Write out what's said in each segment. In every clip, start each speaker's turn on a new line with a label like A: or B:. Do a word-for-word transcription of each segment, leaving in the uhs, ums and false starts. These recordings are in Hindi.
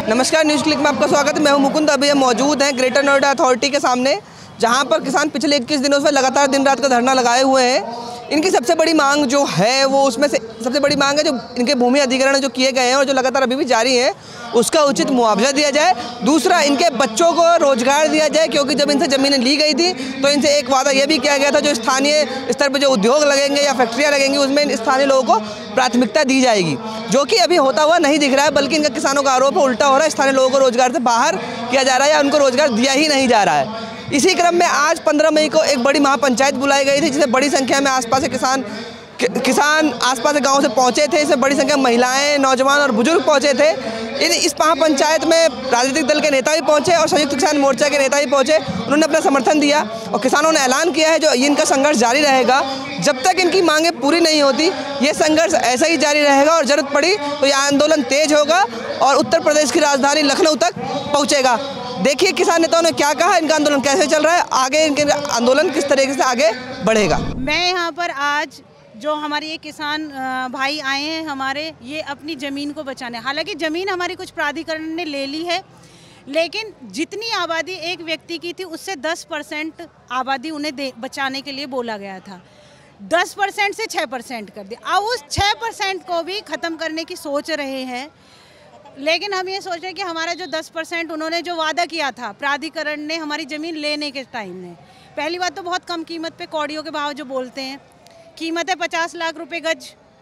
A: नमस्कार, न्यूज़ क्लिक में आपका स्वागत है। मैं हूं मुकुंद। अभी हम मौजूद हैं ग्रेटर नोएडा अथॉरिटी के सामने, जहां पर किसान पिछले इक्कीस दिनों से लगातार दिन रात का धरना लगाए हुए हैं। इनकी सबसे बड़ी मांग जो है वो उसमें से सबसे बड़ी मांग है जो इनके भूमि अधिग्रहण जो किए गए हैं और जो लगातार अभी भी जारी है, उसका उचित मुआवजा दिया जाए। दूसरा, इनके बच्चों को रोजगार दिया जाए, क्योंकि जब इनसे ज़मीनें ली गई थी तो इनसे एक वादा ये भी किया गया था, जो स्थानीय स्तर पर जो उद्योग लगेंगे या फैक्ट्रियाँ लगेंगी उसमें स्थानीय लोगों को प्राथमिकता दी जाएगी, जो कि अभी होता हुआ नहीं दिख रहा है। बल्कि इनका किसानों का आरोप उल्टा हो रहा है, स्थानीय लोगों को रोजगार से बाहर किया जा रहा है या उनको रोजगार दिया ही नहीं जा रहा है। इसी क्रम में आज पंद्रह मई को एक बड़ी महापंचायत बुलाई गई थी, जिसमें बड़ी संख्या में आसपास के किसान कि, किसान आसपास के गाँव से पहुँचे थे। इसमें बड़ी संख्या में महिलाएं, नौजवान और बुजुर्ग पहुँचे थे। इन इस महापंचायत में राजनीतिक दल के नेता भी पहुँचे और संयुक्त किसान मोर्चा के नेता भी पहुँचे। उन्होंने अपना समर्थन दिया और किसानों ने ऐलान किया है जो इनका संघर्ष जारी रहेगा जब तक इनकी मांगें पूरी नहीं होती। ये संघर्ष ऐसा ही जारी रहेगा और जरूरत पड़ी तो यह आंदोलन तेज होगा और उत्तर प्रदेश की राजधानी लखनऊ तक पहुँचेगा। देखिए किसान नेताओं ने क्या कहा, इनका आंदोलन कैसे चल रहा है, आगे इनके आंदोलन किस तरीके से आगे बढ़ेगा।
B: मैं यहाँ पर आज जो हमारे ये किसान भाई आए हैं हमारे, ये अपनी ज़मीन को बचाने, हालांकि ज़मीन हमारी कुछ प्राधिकरण ने ले ली है, लेकिन जितनी आबादी एक व्यक्ति की थी उससे दस परसेंट आबादी उन्हें दे बचाने के लिए बोला गया था। दस परसेंट से छः परसेंट कर दिया। अब उस छः परसेंट को भी ख़त्म करने की सोच रहे हैं, लेकिन हम ये सोच रहे हैं कि हमारा जो दस परसेंट उन्होंने जो वादा किया था प्राधिकरण ने हमारी ज़मीन लेने के टाइम में, पहली बात तो बहुत कम कीमत पे कौड़ियों के भाव जो बोलते हैं, कीमत है पचास लाख रुपए गज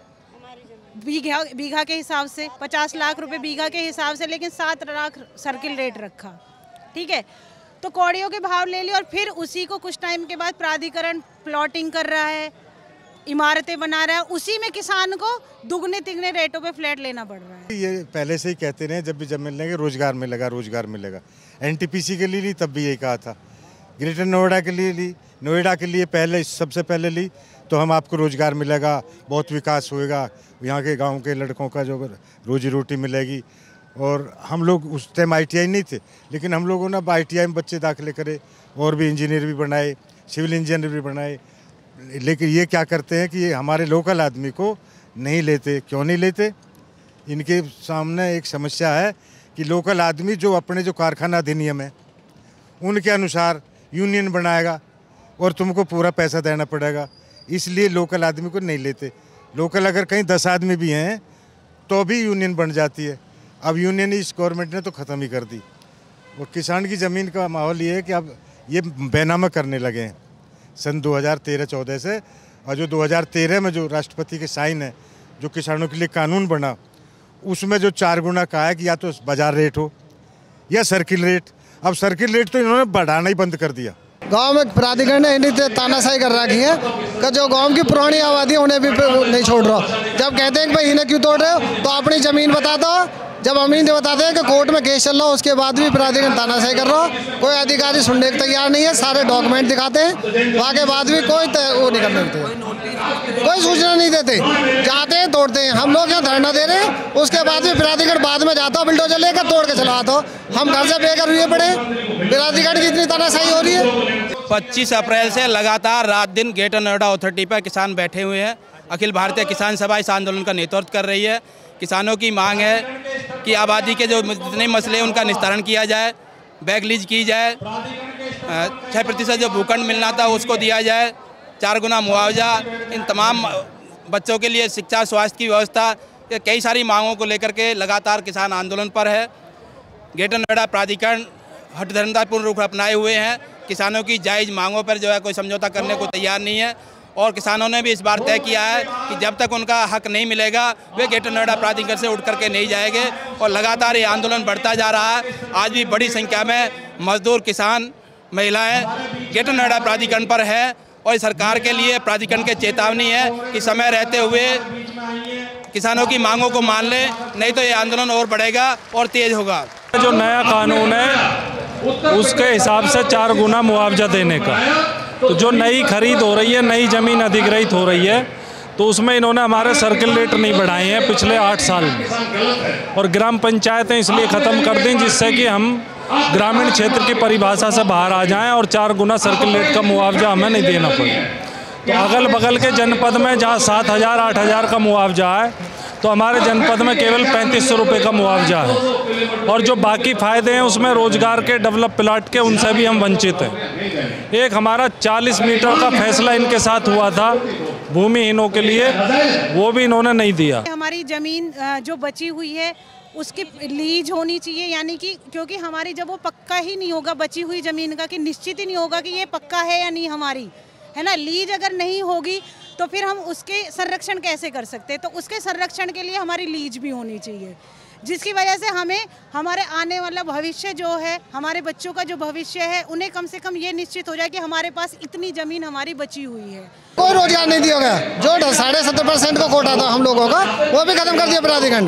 B: बीघा बीघा के हिसाब से, पचास लाख रुपए बीघा के हिसाब से, लेकिन सात लाख सर्किल रेट रखा। ठीक है, तो कौड़ियों के भाव ले लिए और फिर उसी को कुछ टाइम के बाद प्राधिकरण प्लॉटिंग कर रहा है, इमारतें बना रहा है, उसी में किसान को दुगने तिगने रेटों पे फ्लैट लेना पड़ रहा है।
C: ये पहले से ही कहते रहे, जब भी जब मिलेंगे रोजगार मिलेगा रोजगार मिलेगा। एनटीपीसी के लिए ली तब भी यही कहा था, ग्रेटर नोएडा के लिए ली, नोएडा के लिए पहले सबसे पहले ली तो हम आपको रोजगार मिलेगा, बहुत विकास होएगा, यहाँ के गांव के लड़कों का जो रोजी रोटी मिलेगी। और हम लोग उस टाइम आईटीआई नहीं थे, लेकिन हम लोगों ने अब आईटीआई में बच्चे दाखिले करे और भी इंजीनियर भी बनाए, सिविल इंजीनियर भी बनाए। लेकिन ये क्या करते हैं कि ये हमारे लोकल आदमी को नहीं लेते। क्यों नहीं लेते? इनके सामने एक समस्या है कि लोकल आदमी जो अपने जो कारखाना अधिनियम है उनके अनुसार यूनियन बनाएगा और तुमको पूरा पैसा देना पड़ेगा, इसलिए लोकल आदमी को नहीं लेते। लोकल अगर कहीं दस आदमी भी हैं तो भी यूनियन बन जाती है। अब यूनियन इस गवर्नमेंट ने तो ख़त्म ही कर दी। और किसान की ज़मीन का माहौल ये है कि अब ये बेनामा करने लगे हैं सन दो हज़ार तेरह चौदह से। और जो दो हज़ार तेरह में जो राष्ट्रपति के साइन है, जो किसानों के लिए कानून बना, उसमें जो चार गुना कहा है कि या तो बाजार रेट हो या सर्किल रेट। अब सर्किल रेट तो इन्होंने बढ़ाना ही बंद कर दिया।
D: गांव में प्राधिकरण ने इन्हें तानाशाही कर रखी है कि जो गांव की पुरानी आबादी है उन्हें भी नहीं छोड़ रहा। जब कहते हैं कि भाई इन्हें क्यों तोड़ रहे हो, तो अपनी ज़मीन बता दो। जब हम इन्हें बताते हैं कि कोर्ट में केस चल रहा हो, उसके बाद भी प्राधिकरण तानाशाही कर रहा हो। कोई अधिकारी सुनने को तैयार नहीं है, सारे डॉक्यूमेंट दिखाते हैं, वहाँ के बाद भी कोई वो नहीं करने देते, कोई सूचना नहीं देते, जाते हैं तोड़ते हैं। हम लोग यहाँ धरना दे रहे हैं, उसके बाद भी प्राधिकरण बाद में जाता हो, बिल्डोजर लेकर तोड़ के चला आता हो। हम घर से बेघर हुए पड़े, प्राधिकरण की इतनी तानाशाही हो रही है।
E: पच्चीस अप्रैल से लगातार रात दिन ग्रेटर नोएडा अथॉरिटी पर किसान बैठे हुए हैं। अखिल भारतीय किसान सभा इस आंदोलन का नेतृत्व कर रही है। किसानों की मांग है कि आबादी के जो जितने मसले हैं उनका निस्तारण किया जाए, बैकलीज की जाए, छः प्रतिशत जो भूखंड मिलना था उसको दिया जाए, चार गुना मुआवजा, इन तमाम बच्चों के लिए शिक्षा स्वास्थ्य की व्यवस्था, ये कई सारी मांगों को लेकर के लगातार किसान आंदोलन पर है। ग्रेटर नोएडा प्राधिकरण हठधर्मतापूर्ण रुख अपनाए हुए हैं, किसानों की जायज़ मांगों पर जो है कोई समझौता करने को तैयार नहीं है। और किसानों ने भी इस बार तय किया है कि जब तक उनका हक नहीं मिलेगा वे ग्रेटर नोएडा प्राधिकरण से उठ करके नहीं जाएंगे। और लगातार ये आंदोलन बढ़ता जा रहा है। आज भी बड़ी संख्या में मजदूर, किसान, महिलाएं ग्रेटर नोएडा प्राधिकरण पर है और सरकार के लिए प्राधिकरण के चेतावनी है कि समय रहते हुए किसानों की मांगों को मान लें, नहीं तो ये आंदोलन और बढ़ेगा और तेज होगा।
F: जो नया कानून है उसके हिसाब से चार गुना मुआवजा देने का, तो जो नई खरीद हो रही है, नई ज़मीन अधिग्रहित हो रही है, तो उसमें इन्होंने हमारे सर्किल रेट नहीं बढ़ाए हैं पिछले आठ साल में। और ग्राम पंचायतें इसलिए ख़त्म कर दें जिससे कि हम ग्रामीण क्षेत्र की परिभाषा से बाहर आ जाएं और चार गुना सर्किल रेट का मुआवजा हमें नहीं देना पड़े। तो अगल बगल के जनपद में जहाँ सात हज़ार आठ हज़ार का मुआवजा है, तो हमारे जनपद में केवल पैंतीस सौ रुपये का मुआवजा है, और जो बाकी फ़ायदे हैं उसमें रोजगार के, डेवलप प्लाट के, उनसे भी हम वंचित हैं। एक हमारा चालीस मीटर का फैसला इनके साथ हुआ था भूमिहीनों के लिए, वो भी इन्होंने नहीं दिया।
B: हमारी ज़मीन जो बची हुई है उसकी लीज होनी चाहिए, यानी कि क्योंकि हमारी जब वो पक्का ही नहीं होगा बची हुई ज़मीन का, कि निश्चित ही नहीं होगा कि ये पक्का है या नहीं हमारी, है ना। लीज अगर नहीं होगी तो फिर हम उसके संरक्षण कैसे कर सकते हैं। तो उसके संरक्षण के लिए हमारी लीज भी होनी चाहिए, जिसकी वजह से हमें हमारे आने वाला भविष्य जो है, हमारे बच्चों का जो भविष्य है, उन्हें कम से कम ये निश्चित हो जाए कि हमारे पास इतनी ज़मीन हमारी बची हुई है।
D: कोई रोजगार नहीं दिया गया। जो साढ़े सत्तर परसेंट का कोटा था हम लोगों का, वो भी खत्म कर दिया प्राधिकरण।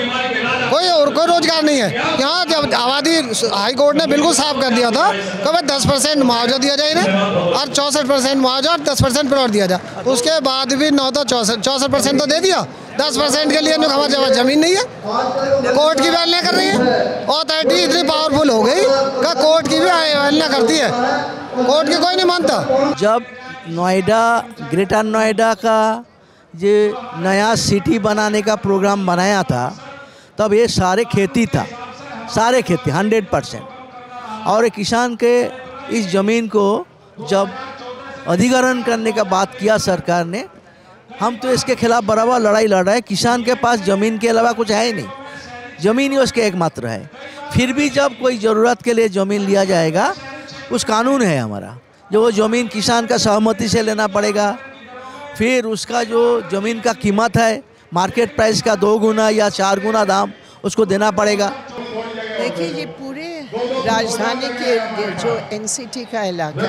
D: कोई और कोई रोजगार नहीं है यहाँ। जब आबादी हाई कोर्ट ने बिल्कुल साफ कर दिया था कि भाई दस परसेंट मुआवजा दिया जाए इन्हें, और चौंसठ परसेंट मुआवजा और दस परसेंट प्लॉट दिया जाए। उसके बाद भी नौ तो चौसठ चौसठ परसेंट तो दे दिया, दस परसेंट के लिए हमारे पास जमीन नहीं है। कोर्ट की वैल्यू कर रही है, अथॉरिटी इतनी पावरफुल हो गई कि कोर्ट की भी वैल्यू करती है, कोर्ट की कोई नहीं मानता।
G: जब नोएडा, ग्रेटर नोएडा का ये नया सिटी बनाने का प्रोग्राम बनाया था, तब ये सारे खेती था, सारे खेती हंड्रेड परसेंट। और किसान के इस ज़मीन को जब अधिग्रहण करने का बात किया सरकार ने, हम तो इसके खिलाफ बराबर लड़ाई लड़ रहे हैं। किसान के पास ज़मीन के अलावा कुछ है ही नहीं, ज़मीन ही उसके एकमात्र है। फिर भी जब कोई ज़रूरत के लिए ज़मीन लिया जाएगा, कुछ कानून है हमारा, जो वो ज़मीन किसान का सहमति से लेना पड़ेगा। फिर उसका जो ज़मीन का कीमत है मार्केट प्राइस का दो गुना या चार गुना दाम उसको देना पड़ेगा।
H: देखिए, ये पूरे राजधानी के जो एनसीटी का इलाका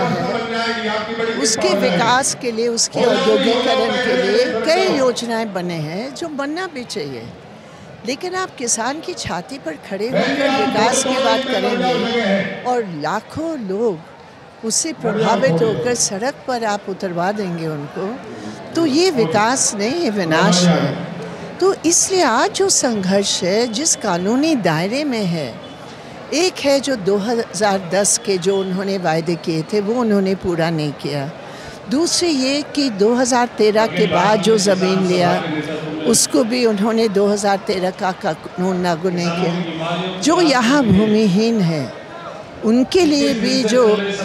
H: है, उसके विकास के लिए, उसके औद्योगिकरण के लिए कई योजनाएं बने हैं जो बनना भी चाहिए। लेकिन आप किसान की छाती पर खड़े होकर विकास की बात करेंगे और लाखों लोग उससे प्रभावित होकर सड़क पर आप उतरवा देंगे उनको, तो ये विकास नहीं, ये विनाश है। तो इसलिए आज जो संघर्ष है, जिस कानूनी दायरे में है, एक है जो दो हज़ार दस के जो उन्होंने वायदे किए थे वो उन्होंने पूरा नहीं किया। दूसरी ये कि दो हज़ार तेरह के बाद जो ज़मीन लिया उसको भी उन्होंने दो हज़ार तेरह का कानून लागू नहीं किया। जो यहाँ भूमिहीन है उनके लिए भी जो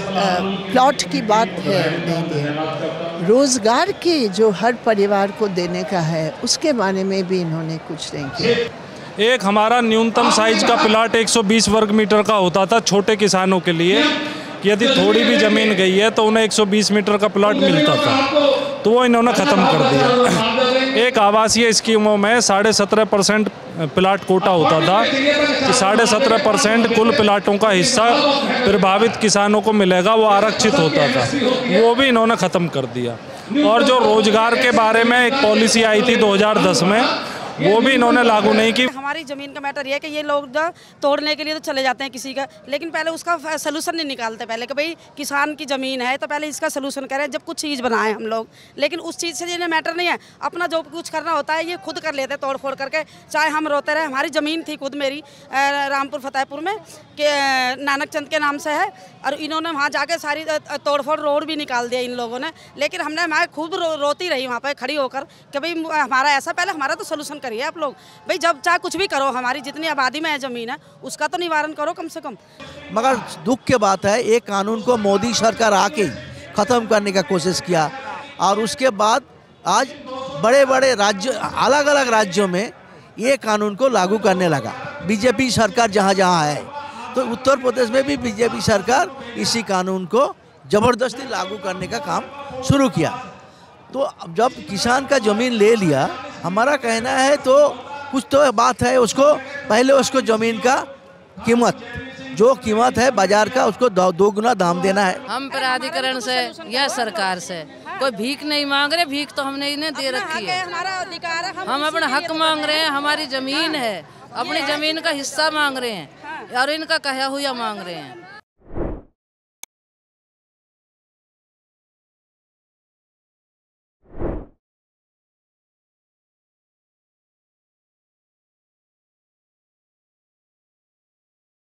H: प्लॉट की बात है नहीं दिया। रोज़गार के जो हर परिवार को देने का है उसके बारे में भी इन्होंने कुछ नहीं किया।
F: एक हमारा न्यूनतम साइज का प्लाट एक सौ बीस वर्ग मीटर का होता था छोटे किसानों के लिए, कि यदि थोड़ी भी ज़मीन गई है तो उन्हें एक सौ बीस मीटर का प्लाट मिलता था, तो वो इन्होंने ख़त्म कर दिया। एक आवासीय स्कीमों में साढ़े सत्रह परसेंट प्लाट कोटा होता था, कि साढ़े सत्रह परसेंट कुल प्लाटों का हिस्सा प्रभावित किसानों को मिलेगा, वो आरक्षित होता था, वो भी इन्होंने ख़त्म कर दिया। और जो रोज़गार के बारे में एक पॉलिसी आई थी दो हज़ार दस में, वो भी इन्होंने लागू नहीं की।
I: हमारी ज़मीन का मैटर ये है कि ये लोग ना तोड़ने के लिए तो चले जाते हैं किसी का, लेकिन पहले उसका सलूशन नहीं निकालते। पहले कि भाई किसान की ज़मीन है तो पहले इसका सलूशन करें, जब कुछ चीज़ बनाएं हम लोग। लेकिन उस चीज़ से ये मैटर नहीं है, अपना जो कुछ करना होता है ये खुद कर लेते हैं तोड़ फोड़ करके। चाहे हम रोते रहे, हमारी ज़मीन थी खुद मेरी रामपुर फतेहपुर में कि नानक चंद के नाम से है, और इन्होंने वहाँ जाके सारी तोड़ फोड़ रोड भी निकाल दिया इन लोगों ने। लेकिन हमने मैं खूब रो, रोती रही वहाँ पर खड़ी होकर कि भाई हमारा ऐसा, पहले हमारा तो सलूशन करिए आप लोग। भाई जब चाहे कुछ भी करो, हमारी जितनी आबादी में है ज़मीन है उसका तो निवारण करो कम से कम।
G: मगर दुख की बात है, एक कानून को मोदी सरकार आके ख़त्म करने का कोशिश किया, और उसके बाद आज बड़े बड़े राज्य, अलग अलग राज्यों में ये कानून को लागू करने लगा बीजेपी सरकार जहाँ जहाँ है। तो उत्तर प्रदेश में भी बीजेपी सरकार इसी कानून को ज़बरदस्ती लागू करने का काम शुरू किया। तो जब किसान का ज़मीन ले लिया, हमारा कहना है तो कुछ तो बात है, उसको पहले उसको ज़मीन का कीमत, जो कीमत है बाजार का, उसको दो, दो गुना दाम देना है।
J: हम प्राधिकरण से या सरकार से कोई भीख नहीं मांग रहे, भीख तो हमने इन्हें दे रखी है।
I: हमारा अधिकार है,
J: हम अपना हक मांग रहे हैं, हमारी ज़मीन है, अपनी ज़मीन का हिस्सा मांग रहे हैं और इनका कहा हुआ मांग रहे हैं।